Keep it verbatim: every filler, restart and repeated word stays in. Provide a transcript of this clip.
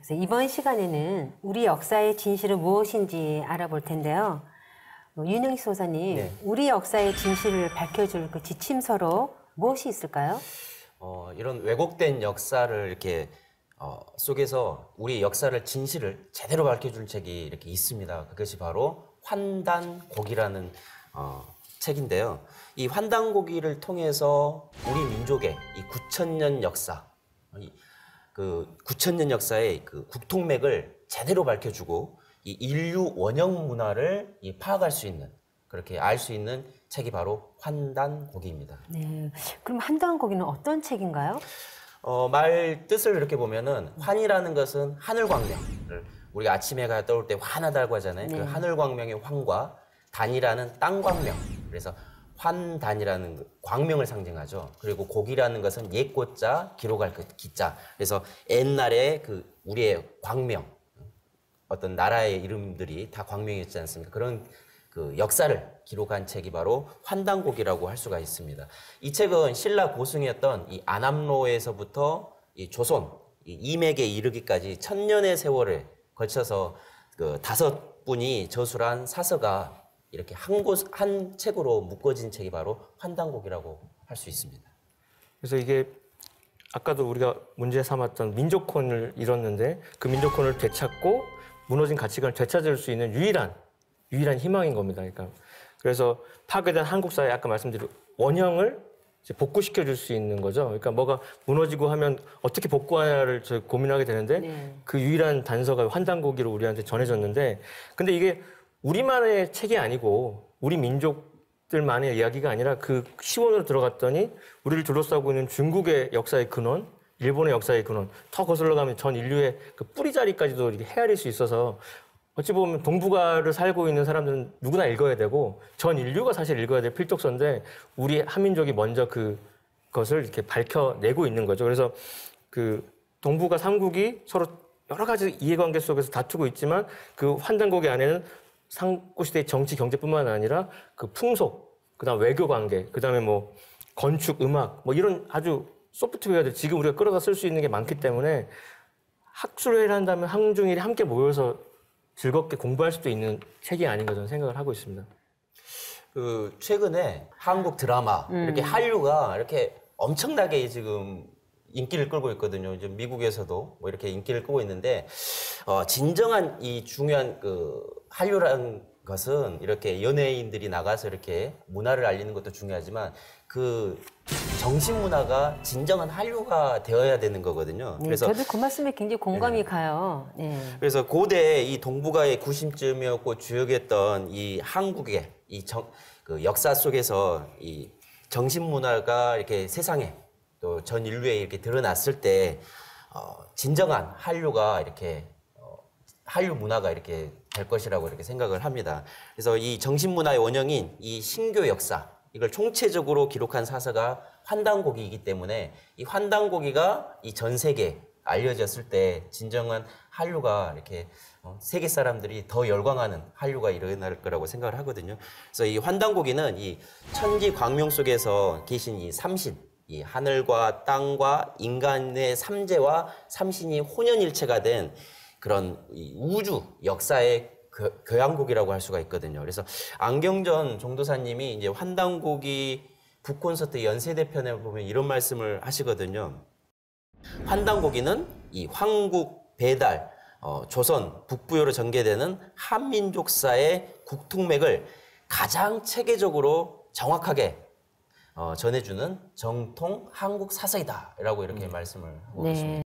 그래서 이번 시간에는 우리 역사의 진실은 무엇인지 알아볼 텐데요. 윤영희 소사님, 네. 우리 역사의 진실을 밝혀줄 그 지침서로 무엇이 있을까요? 어, 이런 왜곡된 역사를 이렇게 어, 속에서 우리 역사를 진실을 제대로 밝혀줄 책이 이렇게 있습니다. 그것이 바로 환단곡이라는 어, 책인데요. 이 환단곡이를 통해서 우리 민족의 이 구천 년 역사, 이, 그 구천 년 역사의 그 국통맥을 제대로 밝혀주고 이 인류 원형 문화를 이 파악할 수 있는, 그렇게 알 수 있는 책이 바로 환단곡이입니다. 네, 그럼 환단곡이는 어떤 책인가요? 어, 말 뜻을 이렇게 보면은 환이라는 것은 하늘광명을 우리가 아침에 가 떠올 때 환하다고 하잖아요. 네. 그 하늘광명의 환과 단이라는 땅광명, 그래서 환단이라는 광명을 상징하죠. 그리고 곡이라는 것은 옛꽃자 기록할 그 기자, 그래서 옛날에 그 우리의 광명, 어떤 나라의 이름들이 다 광명이었지 않습니까? 그런 그 역사를 기록한 책이 바로 환단곡이라고 할 수가 있습니다. 이 책은 신라 고승이었던 이 안암로에서부터 이 조선 이 이맥에 이르기까지 천년의 세월에 걸쳐서 그 다섯 분이 저술한 사서가 이렇게 한 곳, 한 책으로 묶어진 책이 바로 환단곡이라고 할 수 있습니다. 그래서 이게 아까도 우리가 문제 삼았던 민족혼을 이뤘는데 그 민족혼을 되찾고 무너진 가치관을 되찾을 수 있는 유일한 유일한 희망인 겁니다. 그러니까 그래서 파괴된 한국 사회 아까 말씀드린 원형을 이제 복구시켜 줄 수 있는 거죠. 그러니까 뭐가 무너지고 하면 어떻게 복구하냐를 저 고민하게 되는데 네. 그 유일한 단서가 환단곡이로 우리한테 전해졌는데, 근데 이게 우리만의 책이 아니고 우리 민족들만의 이야기가 아니라 그 시원으로 들어갔더니 우리를 둘러싸고 있는 중국의 역사의 근원, 일본의 역사의 근원, 더 거슬러 가면 전 인류의 그 뿌리자리까지도 이렇게 헤아릴 수 있어서 어찌 보면 동북아를 살고 있는 사람들은 누구나 읽어야 되고 전 인류가 사실 읽어야 될 필독서인데 우리 한민족이 먼저 그것을 이렇게 밝혀내고 있는 거죠. 그래서 그 동북아 삼국이 서로 여러 가지 이해관계 속에서 다투고 있지만 그 환단곡의 안에는 상고시대의 정치, 경제뿐만 아니라 그 풍속, 그다음 외교 관계, 그다음에 뭐 건축, 음악, 뭐 이런 아주 소프트웨어들 지금 우리가 끌어다 쓸 수 있는 게 많기 때문에 학술회의를 한다면 한중일이 함께 모여서 즐겁게 공부할 수도 있는 책이 아닌가 저는 생각을 하고 있습니다. 그 최근에 한국 드라마 음. 이렇게 한류가 이렇게 엄청나게 지금 인기를 끌고 있거든요. 이제 미국에서도 뭐 이렇게 인기를 끌고 있는데 어, 진정한 이 중요한 그 한류라는 것은 이렇게 연예인들이 나가서 이렇게 문화를 알리는 것도 중요하지만 그 정신 문화가 진정한 한류가 되어야 되는 거거든요. 네, 그래서 저도 그 말씀에 굉장히 공감이 네. 가요. 네. 그래서 고대 이 동북아의 구심점이었고 주역이었던 이 한국의 이 정, 그 역사 속에서 이 정신 문화가 이렇게 세상에 또 전 인류에 이렇게 드러났을 때 어, 진정한 한류가 이렇게 어, 한류 문화가 이렇게 될 것이라고 이렇게 생각을 합니다. 그래서 이 정신 문화의 원형인 이 신교 역사 이걸 총체적으로 기록한 사서가 환단곡이기 때문에 이 환단곡이가 이 전 세계에 알려졌을 때 진정한 한류가 이렇게 어, 세계 사람들이 더 열광하는 한류가 일어날 거라고 생각을 하거든요. 그래서 이 환단곡이는 이 천지 광명 속에서 계신 이 삼신, 이 하늘과 땅과 인간의 삼재와 삼신이 혼연일체가 된 그런 이 우주 역사의 교, 교향곡이라고 할 수가 있거든요. 그래서 안경전 종도사님이 이제 환단곡이 북콘서트 연세대편에 보면 이런 말씀을 하시거든요. 환단곡이는 이 황국, 배달, 어, 조선, 북부요로 전개되는 한민족사의 국통맥을 가장 체계적으로 정확하게 어, 전해주는 정통 한국 사서이다라고 이렇게 음. 말씀을 하고 네. 계십니다.